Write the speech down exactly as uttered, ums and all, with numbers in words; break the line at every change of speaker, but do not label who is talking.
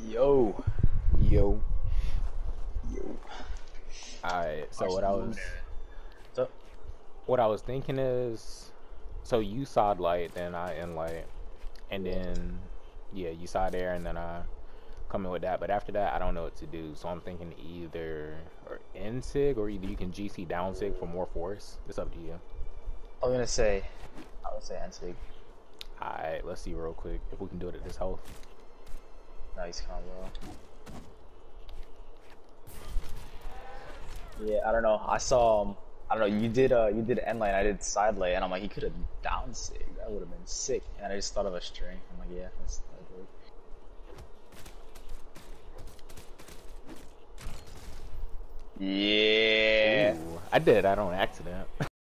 Yo,
Yo.
yo.
Alright, so what I
Arsenal.
was
So,
what I was thinking is, so you side light, then I end light, and
yeah.
then yeah, you side air, and then I come in with that. But after that, I don't know what to do. So I'm thinking either or end sig, or either you can G C down sig for more force. It's up to you.
I was gonna say, I would say Ansig.
Alright, let's see real quick if we can do it at this health.
Nice combo. Yeah, I don't know. I saw, um, I don't know. You did, uh, you did end lane. I did side lane, and I'm like, he could have down sig. That would have been sick. And I just thought of a string. I'm like, yeah, that's that would work. Yeah.
Ooh, I did that on accident.